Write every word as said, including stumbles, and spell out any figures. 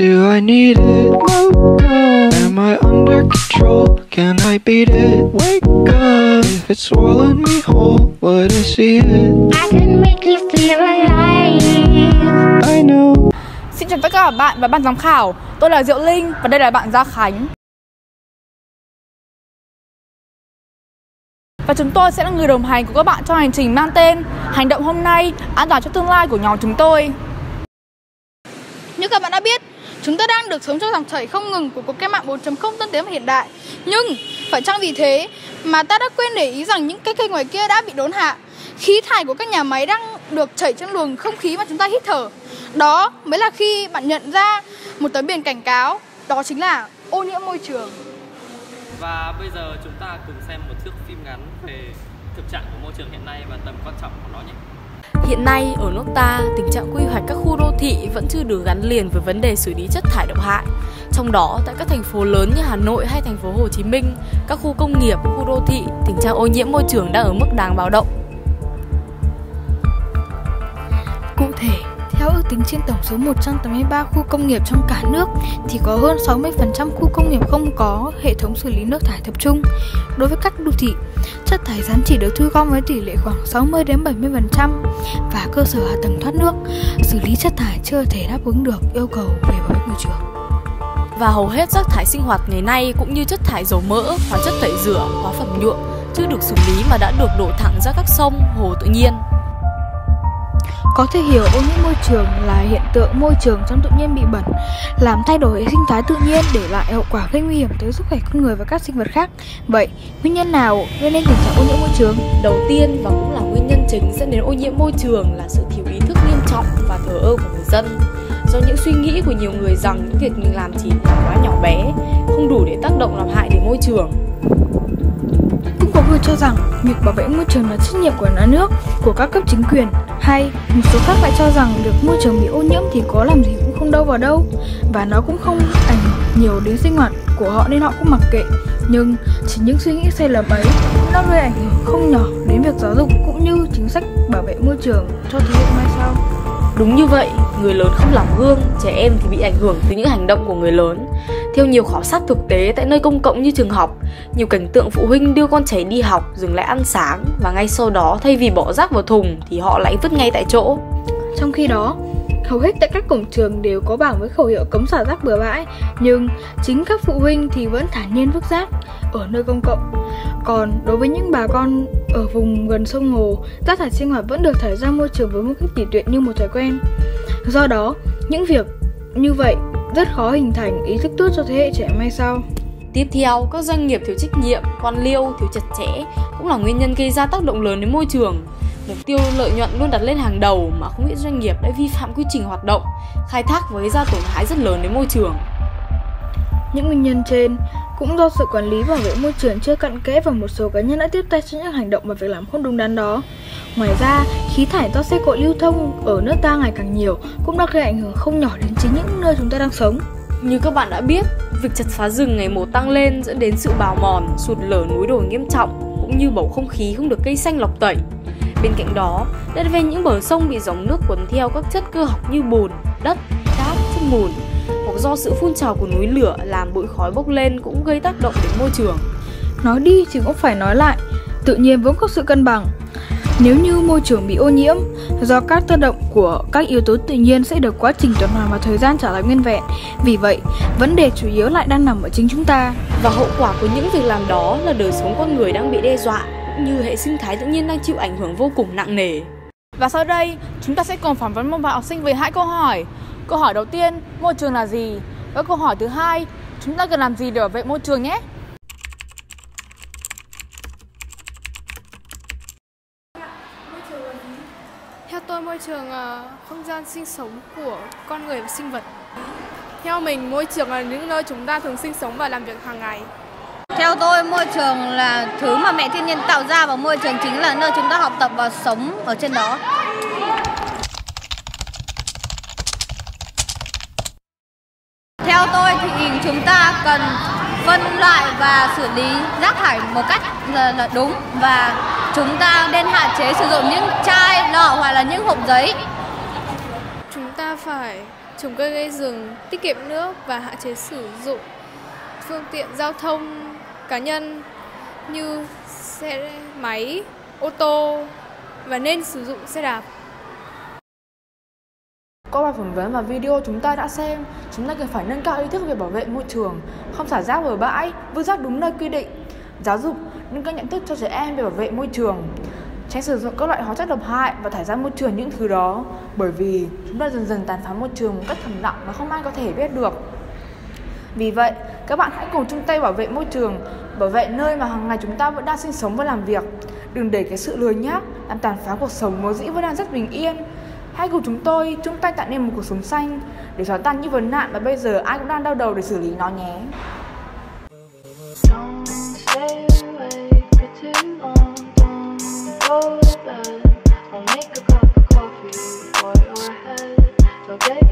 Do I need it? Am I under control? Can I beat it? Wake up. If it's swallowed me whole, would I see it? I can make you feel alive. I know. Xin chào tất cả các bạn và ban giám khảo. Tôi là Diệu Linh và đây là bạn Gia Khánh. Và chúng tôi sẽ là người đồng hành của các bạn trong hành trình mang tên Hành động hôm nay, an toàn cho tương lai của nhóm chúng tôi. Như các bạn đã biết, chúng ta đang được sống trong dòng chảy không ngừng của cuộc cách mạng bốn chấm không tân tiến và hiện đại. Nhưng phải chăng vì thế mà ta đã quên để ý rằng những cái cây ngoài kia đã bị đốn hạ? Khí thải của các nhà máy đang được chảy trong luồng không khí mà chúng ta hít thở. Đó mới là khi bạn nhận ra một tấm biển cảnh cáo, đó chính là ô nhiễm môi trường. Và bây giờ chúng ta cùng xem một thước phim ngắn về thực trạng của môi trường hiện nay và tầm quan trọng của nó nhé. Hiện nay ở nước ta, tình trạng quy hoạch các khu đô thị vẫn chưa được gắn liền với vấn đề xử lý chất thải độc hại. Trong đó, tại các thành phố lớn như Hà Nội hay thành phố Hồ Chí Minh, các khu công nghiệp, khu đô thị, tình trạng ô nhiễm môi trường đang ở mức đáng báo động. Cụ thể, theo ước tính trên tổng số một trăm tám mươi ba khu công nghiệp trong cả nước thì có hơn sáu mươi phần trăm khu công nghiệp không có hệ thống xử lý nước thải tập trung. Đối với các đô thị, chất thải rắn chỉ được thu gom với tỷ lệ khoảng sáu mươi đến bảy mươi phần trăm và cơ sở hạ tầng thoát nước, xử lý chất thải chưa thể đáp ứng được yêu cầu về bảo vệ môi trường. Và hầu hết rác thải sinh hoạt ngày nay cũng như chất thải dầu mỡ, hóa chất tẩy rửa, hóa phẩm nhựa chưa được xử lý mà đã được đổ thẳng ra các sông, hồ tự nhiên. Có thể hiểu ô nhiễm môi trường là hiện tượng môi trường trong tự nhiên bị bẩn, làm thay đổi hệ sinh thái tự nhiên, để lại hậu quả gây nguy hiểm tới sức khỏe con người và các sinh vật khác. Vậy, nguyên nhân nào gây nên tình trạng ô nhiễm môi trường? Đầu tiên và cũng là nguyên nhân chính dẫn đến ô nhiễm môi trường là sự thiếu ý thức nghiêm trọng và thờ ơ của người dân. Do những suy nghĩ của nhiều người rằng những việc mình làm chỉ là quá nhỏ bé, không đủ để tác động làm hại đến môi trường. Cũng có người cho rằng việc bảo vệ môi trường là trách nhiệm của nhà nước, của các cấp chính quyền, hay một số khác lại cho rằng việc môi trường bị ô nhiễm thì có làm gì cũng không đâu vào đâu và nó cũng không ảnh hưởng nhiều đến sinh hoạt của họ nên họ cũng mặc kệ. Nhưng chỉ những suy nghĩ sai lầm ấy cũng đã gây ảnh hưởng không nhỏ đến việc giáo dục cũng như chính sách bảo vệ môi trường cho thế hệ mai sau. Đúng như vậy, người lớn không làm gương, trẻ em thì bị ảnh hưởng từ những hành động của người lớn. Theo nhiều khảo sát thực tế tại nơi công cộng như trường học, nhiều cảnh tượng phụ huynh đưa con trẻ đi học dừng lại ăn sáng và ngay sau đó thay vì bỏ rác vào thùng thì họ lại vứt ngay tại chỗ. Trong khi đó, hầu hết tại các cổng trường đều có bảng với khẩu hiệu cấm xả rác bừa bãi, nhưng chính các phụ huynh thì vẫn thản nhiên vứt rác ở nơi công cộng. Còn đối với những bà con ở vùng gần sông hồ, rác thải sinh hoạt vẫn được thải ra môi trường với một cách tùy tiện như một thói quen. Do đó, những việc như vậy rất khó hình thành ý thức tốt cho thế hệ trẻ mai sau. Tiếp theo, các doanh nghiệp thiếu trách nhiệm, quan liêu, thiếu chặt chẽ cũng là nguyên nhân gây ra tác động lớn đến môi trường. Mục tiêu lợi nhuận luôn đặt lên hàng đầu mà không ít doanh nghiệp đã vi phạm quy trình hoạt động, khai thác và gây ra tổn hại rất lớn đến môi trường. Những nguyên nhân trên cũng do sự quản lý bảo vệ môi trường chưa cặn kẽ và một số cá nhân đã tiếp tay cho những hành động và việc làm không đúng đắn đó. Ngoài ra, khí thải do xe cộ lưu thông ở nước ta ngày càng nhiều cũng đã gây ảnh hưởng không nhỏ đến chính những nơi chúng ta đang sống. Như các bạn đã biết, việc chặt phá rừng ngày một tăng lên dẫn đến sự bào mòn, sụt lở núi đồi nghiêm trọng cũng như bầu không khí không được cây xanh lọc tẩy. Bên cạnh đó, đất ven những bờ sông bị dòng nước cuốn theo các chất cơ học như bùn, đất, cát, chất mùn, hoặc do sự phun trào của núi lửa làm bụi khói bốc lên cũng gây tác động đến môi trường. Nói đi thì cũng phải nói lại, tự nhiên vẫn có sự cân bằng. Nếu như môi trường bị ô nhiễm do các tác động của các yếu tố tự nhiên sẽ được quá trình tuần hoàn và thời gian trả lại nguyên vẹn. Vì vậy, vấn đề chủ yếu lại đang nằm ở chính chúng ta. Và hậu quả của những việc làm đó là đời sống con người đang bị đe dọa, cũng như hệ sinh thái tự nhiên đang chịu ảnh hưởng vô cùng nặng nề. Và sau đây, chúng ta sẽ cùng phỏng vấn một bạn học sinh về hai câu hỏi. Câu hỏi đầu tiên, môi trường là gì? Và câu hỏi thứ hai, chúng ta cần làm gì để bảo vệ môi trường nhé? Theo tôi, môi trường là không gian sinh sống của con người và sinh vật. Theo mình, môi trường là những nơi chúng ta thường sinh sống và làm việc hàng ngày. Theo tôi, môi trường là thứ mà mẹ thiên nhiên tạo ra và môi trường chính là nơi chúng ta học tập và sống ở trên đó. Theo tôi thì chúng ta cần phân loại và xử lý rác thải một cách là, là đúng, và chúng ta nên hạn chế sử dụng những chai lọ hoặc là những hộp giấy. Chúng ta phải trồng cây gây rừng, tiết kiệm nước và hạn chế sử dụng phương tiện giao thông cá nhân như xe máy, ô tô và nên sử dụng xe đạp. Qua bài phỏng vấn và video chúng ta đã xem, chúng ta cần phải nâng cao ý thức về bảo vệ môi trường, không xả rác bừa bãi, vứt rác đúng nơi quy định, giáo dục, nâng cao nhận thức cho trẻ em về bảo vệ môi trường, tránh sử dụng các loại hóa chất độc hại và thải ra môi trường những thứ đó, bởi vì chúng ta dần dần tàn phá môi trường một cách thầm lặng mà không ai có thể biết được. Vì vậy, các bạn hãy cùng chung tay bảo vệ môi trường, bảo vệ nơi mà hàng ngày chúng ta vẫn đang sinh sống và làm việc. Đừng để cái sự lười nhác làm tàn phá cuộc sống vốn dĩ vẫn đang rất bình yên. Hãy cùng chúng tôi chung tay tạo nên một cuộc sống xanh để xóa tan những vấn nạn mà bây giờ ai cũng đang đau đầu để xử lý nó nhé. Don't stay awake for too long. Don't go to bed. I'll make a cup of coffee for your head. So get